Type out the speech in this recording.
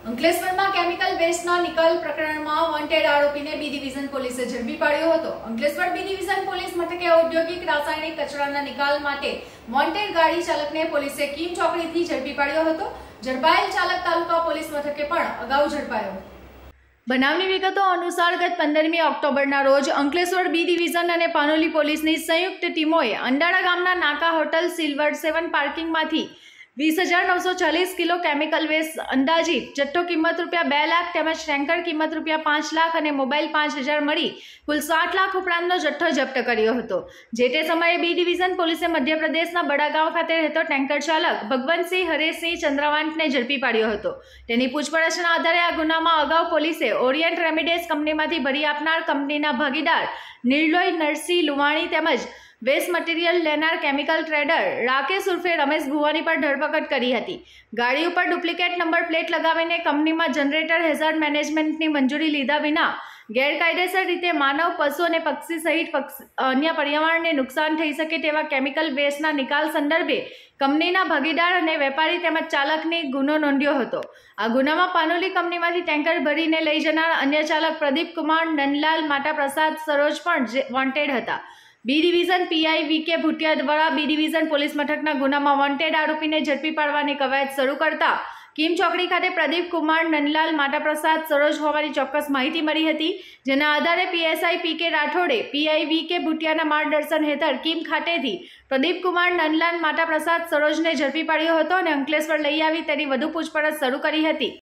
અંકલેશ્વરમાં કેમિકલ વેસ્ટના નિકાલ પ્રકરણમાં વોન્ટેડ આરોપીને બી ડિવિઝન પોલીસે ઝડપી પાડ્યો હતો। અંકલેશ્વર બી ડિવિઝન પોલીસ મથકે ઔદ્યોગિક રાસાયણિક કચરાના નિકાલ માટે વોન્ટેડ ગાડી ચાલકને પોલીસે કીમ ચોકડીથી ઝડપી પાડ્યો હતો। ઝડપાયેલ ચાલક તાલુકા પોલીસ મથકે પણ અગાઉ ઝડપાયો હતો। બનાવની વિગતો અનુસાર ગત 15મી ઓક્ટોબરના રોજ અંકલેશ્વર બી ડિવિઝન અને પાનોલી પોલીસની સંયુક્ત ટીમોએ અંડાળા ગામના નાકા હોટલ સિલ્વર 7 પાર્કિંગમાંથી 20,940 કિલો કેમિકલ વેસ્ટ અંદાજિત જથ્થો કિંમત રૂપિયા 2 લાખ તેમજ ટેન્કર કિંમત રૂપિયા 5 લાખ અને મોબાઈલ 5,000 મળી કુલ 60 લાખ ઉપરાંતનો જથ્થો જપ્ત કર્યો હતો। જે તે સમયે બી ડિવિઝન પોલીસે મધ્યપ્રદેશના બડાગાંવ ખાતે રહેતો ટેન્કર ચાલક ભગવંતસિંહ હરેશસિંહ ચંદ્રવાંતને ઝડપી પાડ્યો હતો। તેની પૂછપરછના આધારે આ ગુનામાં અગાઉ પોલીસે ઓરિયન્ટ રેમિડેસ કંપનીમાંથી ભરી આપનાર કંપનીના ભાગીદાર નિર્લોય નરસિંહ લુવાણી તેમજ વેસ્ટ મટીરિયલ લેનાર કેમિકલ ટ્રેડર રાકેશ ઉર્ફે રમેશ ભુવાની પર ધરપકડ કરી હતી। ગાડી ઉપર ડુપ્લિકેટ નંબર પ્લેટ લગાવીને કંપનીમાં જનરેટર હેઝાર્ડ મેનેજમેન્ટની મંજૂરી લીધા વિના ગેરકાયદેસર રીતે માનવ, પશુ અને પક્ષી સહિત અન્ય પર્યાવરણને નુકસાન થઈ શકે તેવા કેમિકલ વેસ્ટના નિકાલ સંદર્ભે કંપનીના ભાગીદાર અને વેપારી તેમજ ચાલકની ગુનો નોંધ્યો હતો। આ ગુનામાં પાનોલી કંપનીમાંથી ટેન્કર ભરીને લઈ જનાર અન્ય ચાલક પ્રદીપ કુમાર નંદલાલ માતા પ્રસાદ સરોજ પણ વોન્ટેડ હતા। B division PI વી.કે. ભુટિયા દ્વારા બી ડિવિઝન પોલીસ મથકના ગુનામાં વોન્ટેડ આરોપીને ઝડપી પાડવાની કવાયત શરૂ કરતા કીમ ચોકડી ખાતે પ્રદીપ કુમાર નંદલાલ માતા પ્રસાદ સરોજ હોવાની ચોક્કસ માહિતી મળી હતી। જેના આધારે પીએસઆઈ પી.કે. રાઠોડે પીઆઈ વી.કે. ભુટિયાના માર્ગદર્શન હેઠળ કીમ ખાતેથી પ્રદીપ કુમાર નંદલાલ માતા પ્રસાદ સરોજને ઝડપી પાડ્યો હતો અને અંકલેશ્વર લઈ આવી તેની વધુ પૂછપરછ શરૂ કરી હતી।